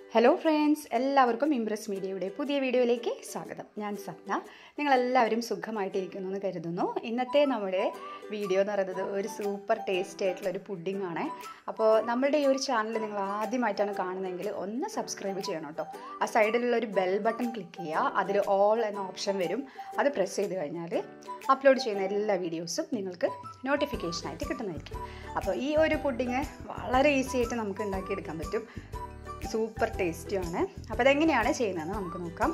Hello friends, എല്ലാവർക്കും Impress മീഡിയയുടെ പുതിയ വീഡിയോയിലേക്ക് സ്വാഗതം. ഞാൻ സപ്ന. നിങ്ങളെല്ലാവരും സുഖമായിട്ടിരിക്കുന്നു എന്ന് കരുതുന്നു. ഇന്നത്തെ നമ്മുടെ വീഡിയോ എന്ന് പറയുന്നത് ഒരു സൂപ്പർ ടേസ്റ്റി ആയിട്ടുള്ളൊരു പുഡിംഗ് ആണ്. അപ്പോൾ നമ്മുടെ ഈ ഒരു ചാനൽ നിങ്ങൾ ആദ്യമായിട്ടാണ് കാണുന്നതെങ്കിൽ ഒന്ന് സബ്സ്ക്രൈബ് ചെയ്യണം കേട്ടോ. ആ സൈഡിലുള്ള ഒരു ബെൽ ബട്ടൺ ക്ലിക്ക് ചെയ്യുക. അതിൽ ഓൾ എന്ന ഓപ്ഷൻ വരും. അത് പ്രസ് ചെയ്ത് കഴിഞ്ഞാൽ അപ്ലോഡ് ചെയ്യുന്ന എല്ലാ വീഡിയോസും നിങ്ങൾക്ക് നോട്ടിഫിക്കേഷനായിട്ട് കിട്ടുന്നതായിരിക്കും. അപ്പോൾ ഈ ഒരു പുഡിംഗ് വളരെ ഈസി ആയിട്ട് നമുക്ക് ഉണ്ടാക്കിയെടുക്കാൻ പറ്റും. സൂപ്പർ ടേസ്റ്റിയാണ്. അപ്പോൾ അതെങ്ങനെയാണ് ചെയ്യുന്നതെന്ന് നമുക്ക് നോക്കാം.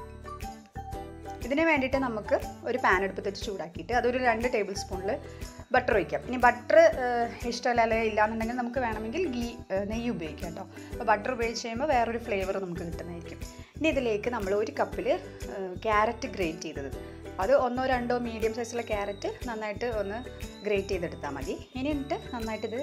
ഇതിന് വേണ്ടിയിട്ട് നമുക്ക് ഒരു പാൻ എടുപ്പത്ത് വെച്ച് ചൂടാക്കിയിട്ട് അതൊരു 2 ടേബിൾ സ്പൂണിൽ ബട്ടർ ഒഴിക്കാം. ഇനി ബട്ടർ ഇഷ്ടമല്ല ഇല്ലാന്നുണ്ടെങ്കിൽ നമുക്ക് വേണമെങ്കിൽ നെയ്യ് ഉപയോഗിക്കാം കേട്ടോ. അപ്പോൾ ബട്ടർ ഉപയോഗിച്ച് കഴിയുമ്പോൾ വേറൊരു ഫ്ലേവർ നമുക്ക് കിട്ടുന്നതായിരിക്കും. ഇനി ഇതിലേക്ക് നമ്മൾ 1 കപ്പിൽ ക്യാരറ്റ് ഗ്രേറ്റ് ചെയ്തത്, അത് 1-2 മീഡിയം സൈസുള്ള ക്യാരറ്റ് നന്നായിട്ട് ഒന്ന് ഗ്രേറ്റ് ചെയ്തെടുത്താൽ മതി. ഇനി എന്നിട്ട് നന്നായിട്ടിത്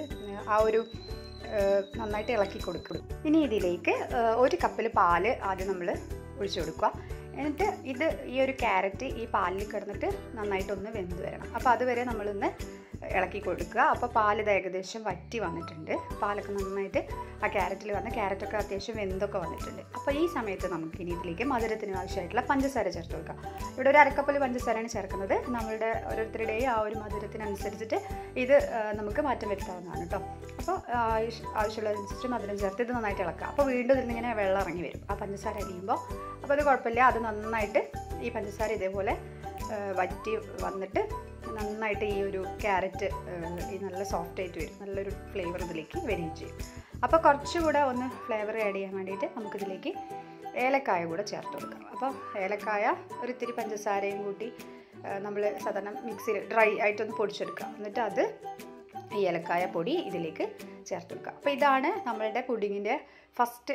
നന്നായിട്ട് ഇളക്കി കൊടുക്കും. ഇനി ഇതിലേക്ക് 1 കപ്പിൽ പാല് ആദ്യം നമ്മൾ ഒഴിച്ചു കൊടുക്കുക. എന്നിട്ട് ഈ ഒരു ക്യാരറ്റ് ഈ പാലിൽ കിടന്നിട്ട് നന്നായിട്ടൊന്ന് വെന്ത് വരണം. അപ്പോൾ അതുവരെ നമ്മളൊന്ന് ഇളക്കി കൊടുക്കുക. അപ്പോൾ പാലിത് ഏകദേശം വറ്റി വന്നിട്ടുണ്ട്. പാലൊക്കെ നന്നായിട്ട് ആ ക്യാരറ്റിൽ വന്ന് ക്യാരറ്റൊക്കെ അത്യാവശ്യം വെന്തൊക്കെ വന്നിട്ടുണ്ട്. അപ്പോൾ ഈ സമയത്ത് നമുക്ക് ഇനി ഇതിലേക്ക് മധുരത്തിന് ആവശ്യമായിട്ടുള്ള പഞ്ചസാര ചേർത്ത് കൊടുക്കാം. ഇവിടെ ഒരു 1 കപ്പിൽ പഞ്ചസാരയാണ് ചേർക്കുന്നത്. നമ്മളുടെ ഓരോരുത്തരുടെയും ആ ഒരു മധുരത്തിനനുസരിച്ചിട്ട് ഇത് നമുക്ക് മാറ്റം വരുത്താവുന്നതാണ് കേട്ടോ. അപ്പോൾ ആവശ്യമുള്ളതനുസരിച്ച് മധുരം ചേർത്ത് ഇത് നന്നായിട്ട് ഇളക്കുക. അപ്പോൾ വീണ്ടും ഇതിൽ ഇങ്ങനെ വെള്ളം ഇറങ്ങി വരും ആ പഞ്ചസാര അരിയുമ്പോൾ. അപ്പോൾ അത് കുഴപ്പമില്ല. അത് നന്നായിട്ട് ഈ പഞ്ചസാര ഇതേപോലെ വറ്റി വന്നിട്ട് നന്നായിട്ട് ഈ ഒരു ക്യാരറ്റ് നല്ല സോഫ്റ്റ് ആയിട്ട് വരും. നല്ലൊരു ഫ്ലേവർ ഇതിലേക്ക് വരികയും ചെയ്യും. അപ്പോൾ കുറച്ചുകൂടെ ഒന്ന് ഫ്ലേവർ ആഡ് ചെയ്യാൻ വേണ്ടിയിട്ട് നമുക്കിതിലേക്ക് ഏലക്കായ കൂടെ ചേർത്ത് കൊടുക്കാം. അപ്പോൾ ഏലക്കായ ഒരു ഇത്തിരി പഞ്ചസാരയും കൂട്ടി നമ്മൾ സാധാരണ മിക്സിയിൽ ഡ്രൈ ആയിട്ടൊന്ന് പൊടിച്ചെടുക്കാം. എന്നിട്ട് അത് ഈ ഏലക്കായ പൊടി ഇതിലേക്ക് ചേർത്ത് കൊടുക്കുക. അപ്പോൾ ഇതാണ് നമ്മളുടെ പുഡിങ്ങിൻ്റെ ഫസ്റ്റ്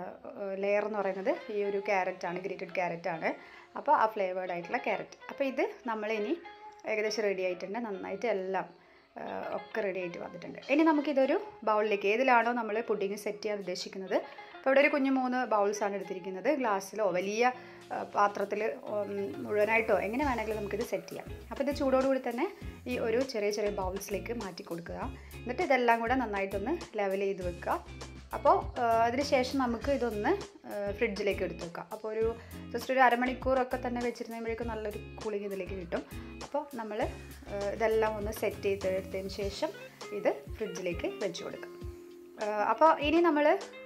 ലെയർ എന്ന് പറയുന്നത്. ഈ ഒരു ക്യാരറ്റാണ്, ഗ്രേറ്റഡ് ക്യാരറ്റാണ്. അപ്പോൾ ആ ഫ്ലേവേർഡ് ആയിട്ടുള്ള ക്യാരറ്റ്. അപ്പോൾ ഇത് നമ്മളിനി ഏകദേശം റെഡി ആയിട്ടുണ്ട്. നന്നായിട്ട് എല്ലാം ഒക്കെ റെഡി ആയിട്ട് വന്നിട്ടുണ്ട്. ഇനി നമുക്കിതൊരു ബൗളിലേക്ക്, ഏതിലാണോ നമ്മൾ പുഡിങ് സെറ്റ് ചെയ്യാൻ ഉദ്ദേശിക്കുന്നത്, അപ്പോൾ ഇവിടെ ഒരു കുഞ്ഞു 3 ബൗൾസാണ് എടുത്തിരിക്കുന്നത്. ഗ്ലാസ്സിലോ വലിയ പാത്രത്തിൽ മുഴുവനായിട്ടോ എങ്ങനെ വേണമെങ്കിലും നമുക്കിത് സെറ്റ് ചെയ്യാം. അപ്പോൾ ഇത് ചൂടോടുകൂടി തന്നെ ഈ ഒരു ചെറിയ ബൗൾസിലേക്ക് മാറ്റി കൊടുക്കുക. എന്നിട്ട് ഇതെല്ലാം കൂടെ നന്നായിട്ടൊന്ന് ലെവൽ ചെയ്ത് വെക്കുക. അപ്പോൾ അതിന് ശേഷം നമുക്ക് ഇതൊന്ന് ഫ്രിഡ്ജിലേക്ക് എടുത്ത് വെക്കാം. അപ്പോൾ ഒരു ജസ്റ്റ് ഒരു അരമണിക്കൂറൊക്കെ തന്നെ വെച്ചിരുന്നപ്പോഴേക്കും നല്ലൊരു കൂളിംഗ് ഇതിലേക്ക് കിട്ടും. അപ്പോൾ നമ്മൾ ഇതെല്ലാം ഒന്ന് സെറ്റ് ചെയ്തെടുത്തതിന് ശേഷം ഇത് ഫ്രിഡ്ജിലേക്ക് വെച്ച് കൊടുക്കാം. അപ്പോൾ ഇനി നമ്മൾ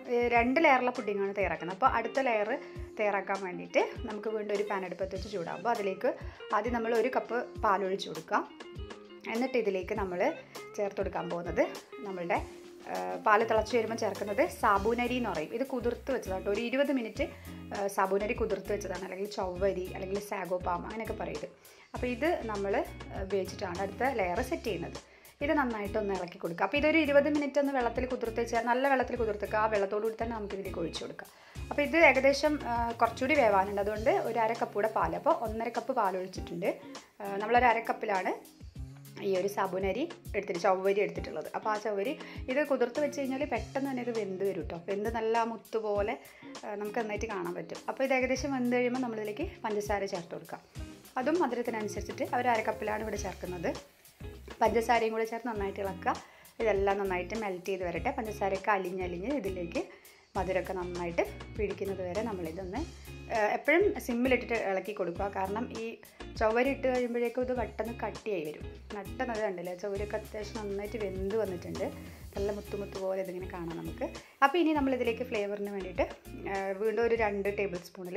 2 ലെയറുള്ള പുഡിങ്ങാണ് തയ്യാറാക്കുന്നത്. അപ്പോൾ അടുത്ത ലെയർ തയ്യാറാക്കാൻ വേണ്ടിയിട്ട് നമുക്ക് വീണ്ടും ഒരു പാൻ അടുപ്പത്ത് വെച്ച് ചൂടാകുമ്പോൾ അതിലേക്ക് ആദ്യം നമ്മൾ 1 കപ്പ് പാലൊഴിച്ച് കൊടുക്കാം. എന്നിട്ട് ഇതിലേക്ക് നമ്മൾ ചേർത്ത് കൊടുക്കാൻ പോകുന്നത് നമ്മളുടെ പാല് തിളച്ച് വരുമ്പോൾ ചേർക്കുന്നത് സാബൂനരി എന്ന് പറയും. ഇത് കുതിർത്ത് വെച്ചതാണ് കേട്ടോ. ഒരു 20 മിനിറ്റ് സാബൂനരി കുതിർത്ത് വെച്ചതാണ്, അല്ലെങ്കിൽ ചവ്വരി അല്ലെങ്കിൽ സാഗോ പാം അങ്ങനെയൊക്കെ പറയുന്നത്. അപ്പോൾ ഇത് നമ്മൾ ഉപയോഗിച്ചിട്ടാണ് അടുത്ത ലെയർ സെറ്റ് ചെയ്യുന്നത്. ഇത് നന്നായിട്ടൊന്ന് ഇളക്കി കൊടുക്കുക. അപ്പോൾ ഇതൊരു 20 മിനിറ്റ് ഒന്ന് വെള്ളത്തിൽ കുതിർത്ത് വെച്ചാൽ, നല്ല വെള്ളത്തിൽ കുതിർത്തേക്കുക. ആ വെള്ളത്തോടുകൂടി തന്നെ നമുക്ക് ഇതിലേക്ക് ഒഴിച്ചു കൊടുക്കാം. അപ്പോൾ ഇത് ഏകദേശം കുറച്ചുകൂടി വേവാനുണ്ട്. അതുകൊണ്ട് ഒരു 1/2 കപ്പ് കൂടെ പാൽ, അപ്പോൾ 1.5 കപ്പ് പാൽ ഒഴിച്ചിട്ടുണ്ട്. നമ്മളൊരു 1/2 കപ്പിലാണ് ഈ ഒരു സാബൂനരി ചവ്വരി എടുത്തിട്ടുള്ളത്. അപ്പോൾ ആ ചവ്വരി ഇത് കുതിർത്ത് വെച്ച് കഴിഞ്ഞാൽ പെട്ടെന്ന് തന്നെ ഇത് വെന്ത് വരും കേട്ടോ. വെന്ത് നല്ല മുത്ത് പോലെ നമുക്ക് നന്നായിട്ട് കാണാൻ പറ്റും. അപ്പോൾ ഇത് ഏകദേശം വെന്ത് കഴിയുമ്പോൾ നമ്മളിതിലേക്ക് പഞ്ചസാര ചേർത്ത് കൊടുക്കാം. അതും മധുരത്തിനനുസരിച്ചിട്ട് അവർ 1/2 കപ്പിലാണ് ഇവിടെ ചേർക്കുന്നത്. പഞ്ചസാരയും കൂടെ ചേർത്ത് നന്നായിട്ട് ഇളക്കുക. ഇതെല്ലാം നന്നായിട്ട് മെൽറ്റ് ചെയ്ത് വരട്ടെ. പഞ്ചസാരയൊക്കെ അലിഞ്ഞ് ഇതിലേക്ക് മധുരമൊക്കെ നന്നായിട്ട് പിടിക്കുന്നത് വരെ നമ്മളിതൊന്ന് എപ്പോഴും സിമ്മിലിട്ടിട്ട് ഇളക്കി കൊടുക്കുക. കാരണം ഈ ചവ്വരി ഇട്ട് കഴിയുമ്പോഴേക്കും ഇത് പെട്ടെന്ന് കട്ടിയായി വരും. നട്ടത് കണ്ടില്ലേ, ചവ്വരിയൊക്കെ അത്യാവശ്യം നന്നായിട്ട് വെന്ത് വന്നിട്ടുണ്ട്. നല്ല മുത്ത് പോലെ ഇതിങ്ങനെ കാണാം നമുക്ക്. അപ്പോൾ ഇനി നമ്മളിതിലേക്ക് ഫ്ലേവറിന് വേണ്ടിയിട്ട് വീണ്ടും ഒരു 2 ടേബിൾ സ്പൂണിൽ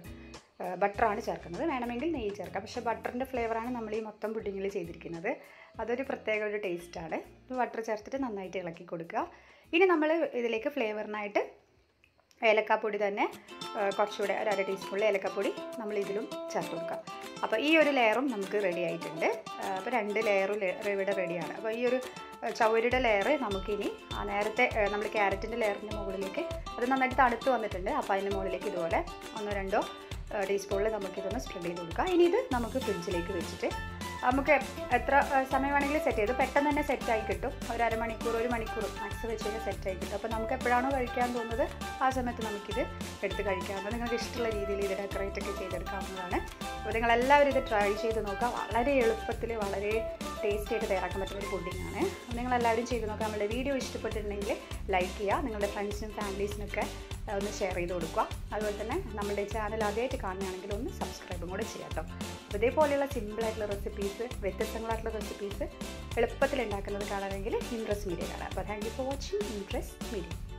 ബട്ടറാണ് ചേർക്കുന്നത്. വേണമെങ്കിൽ നെയ്യ് ചേർക്കാം. പക്ഷേ ബട്ടറിൻ്റെ ഫ്ലേവറാണ് നമ്മൾ ഈ മൊത്തം പുഡിങ്ങിൽ ചെയ്തിരിക്കുന്നത്. അതൊരു പ്രത്യേക ഒരു ടേസ്റ്റാണ്. ബട്ടർ ചേർത്തിട്ട് നന്നായിട്ട് ഇളക്കി കൊടുക്കുക. ഇനി നമ്മൾ ഇതിലേക്ക് ഫ്ലേവറിനായിട്ട് ഏലക്കാപ്പൊടി തന്നെ കുറച്ചുകൂടെ ഒരു 1/2 ടീസ്പൂണിൽ ഏലക്കാപ്പൊടി നമ്മൾ ഇതിലും ചേർത്ത് കൊടുക്കുക. അപ്പോൾ ഈ ഒരു ലെയറും നമുക്ക് റെഡി ആയിട്ടുണ്ട്. അപ്പോൾ 2 ലെയറും ഇവിടെ റെഡിയാണ്. അപ്പോൾ ഈ ഒരു ചവ്വരിയുടെ ലെയർ നമുക്കിനി നേരത്തെ നമ്മൾ ക്യാരറ്റിൻ്റെ ലെയറിൻ്റെ മുകളിലേക്ക്, അത് നന്നായിട്ട് തണുത്ത് വന്നിട്ടുണ്ട്. അപ്പോൾ അതിൻ്റെ മുകളിലേക്ക് ഇതുപോലെ 1-2 ടീസ്പൂണിൽ നമുക്കിതൊന്ന് സ്പ്രെഡ് ചെയ്ത് കൊടുക്കുക. ഇനി ഇത് നമുക്ക് ഫ്രിഡ്ജിലേക്ക് വെച്ചിട്ട് നമുക്ക് എത്ര സമയം വേണമെങ്കിലും സെറ്റ് ചെയ്ത് പെട്ടെന്ന് തന്നെ സെറ്റായി കിട്ടും. ഒരു 1/2 മണിക്കൂർ 1 മണിക്കൂർ മാക്സ് വെച്ച് കഴിഞ്ഞാൽ സെറ്റായി കിട്ടും. അപ്പോൾ നമുക്ക് എപ്പോഴാണോ കഴിക്കാൻ തോന്നുന്നത് ആ സമയത്ത് നമുക്കിത് എടുത്ത് കഴിക്കാവുന്നത്. നിങ്ങൾക്ക് ഇഷ്ടമുള്ള രീതിയിൽ ഇത് ഡെക്കറേറ്റ് ഒക്കെ ചെയ്തെടുക്കാവുന്നതാണ്. അപ്പോൾ നിങ്ങളെല്ലാവരും ഇത് ട്രൈ ചെയ്ത് നോക്കുക. വളരെ എളുപ്പത്തിൽ വളരെ ടേസ്റ്റി ആയിട്ട് തയ്യാറാക്കാൻ പറ്റുന്ന ഒരു പുഡിങ്ങാണ്. അപ്പോൾ നിങ്ങളെല്ലാവരും ചെയ്ത് നോക്കുക. നമ്മുടെ വീഡിയോ ഇഷ്ടപ്പെട്ടിട്ടുണ്ടെങ്കിൽ ലൈക്ക് ചെയ്യുക, നിങ്ങളുടെ ഫ്രണ്ട്സിനും ഫാമിലീസിനൊക്കെ ഒന്ന് ഷെയർ ചെയ്ത് കൊടുക്കുക. അതുപോലെ തന്നെ നമ്മുടെ ചാനൽ ആദ്യമായിട്ട് കാണുകയാണെങ്കിൽ ഒന്ന് സബ്സ്ക്രൈബും കൂടെ ചെയ്യാം കേട്ടോ. അപ്പോൾ ഇതേപോലെയുള്ള സിമ്പിളായിട്ടുള്ള റെസിപ്പീസ്, വ്യത്യസ്തങ്ങളായിട്ടുള്ള റെസിപ്പീസ് എളുപ്പത്തിൽ ഉണ്ടാക്കുന്നത് കാണാനെങ്കിൽ ഇൻട്രസ്റ്റ് മീഡിയ കാണാം. അപ്പോൾ thank you for watching interest media.